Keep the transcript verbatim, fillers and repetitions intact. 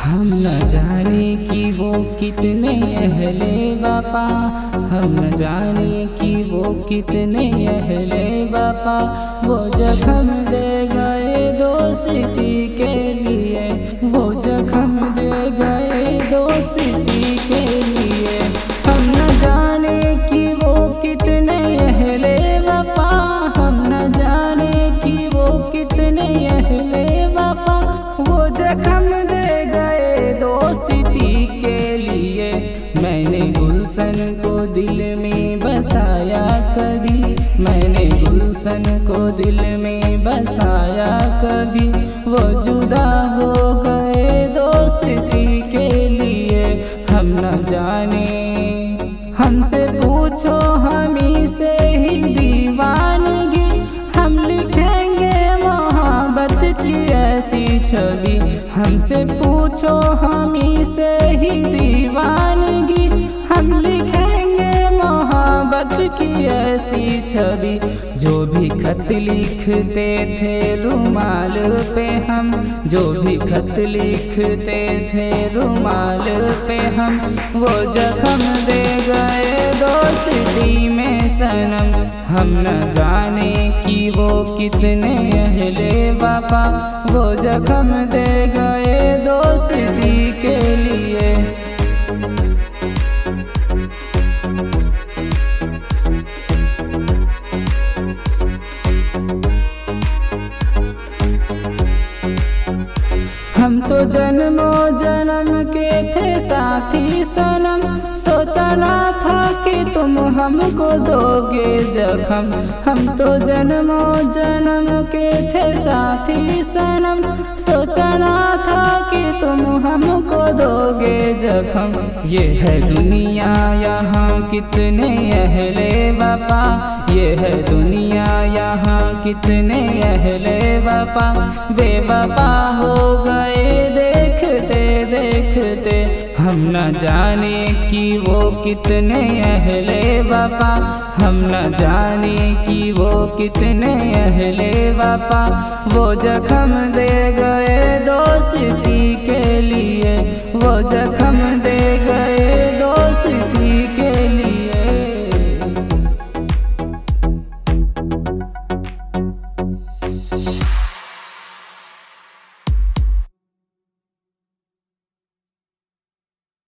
हम न जाने कि वो कितने अहले वफा, हम न जाने कि वो कितने अहले वफा। वो जख्म दे गए दोस्ती के लिए, वो जख्म दे गए दोस्ती के लिए। हम न जाने कि वो कितने अहले वफा, हम न जाने कि वो कितने अहले वफा। वो जख्म दे गए दोस्ती के लिए। मैंने गुलशन को दिल में बसाया कभी, मैंने गुलशन को दिल में बसाया कभी। वो जुदा हो गए दोस्ती के लिए। हम न जाने, हमसे पूछो हमी से ही दीवानगी। हम लिखेंगे मोहब्बत की ऐसी छवि। हमसे पूछो हमी से ही दीवानगी। हम लिखेंगे मोहब्बत की ऐसी छवि। जो भी खत लिखते थे रुमाल पे हम, जो भी खत लिखते थे रुमाल पे हम। वो जख्म दे गए दोस्ती में सनम। हम न जाने कि वो कितने अहले वफा। वो जख्म दे गए दोस्ती के लिए। हम तो जन्मों जन्म के थे साथी सनम। सोचा ना था कि तुम हमको दोगे जख्म। हम तो जन्मों जन्म के थे साथी सनम। सोचा ना था कि तुम हमको दोगे जख्म। ये है दुनिया यहाँ कितने अहले वफा, ये है दुनिया यहाँ कितने अहले वफा। बेवफा हो गए देखते देखते। हम न जाने कि वो कितने अहले वफा, हम न जाने कि वो कितने अहले वफा। वो जख्म दे गए दोस्ती के लिए, वो जख्म दे गए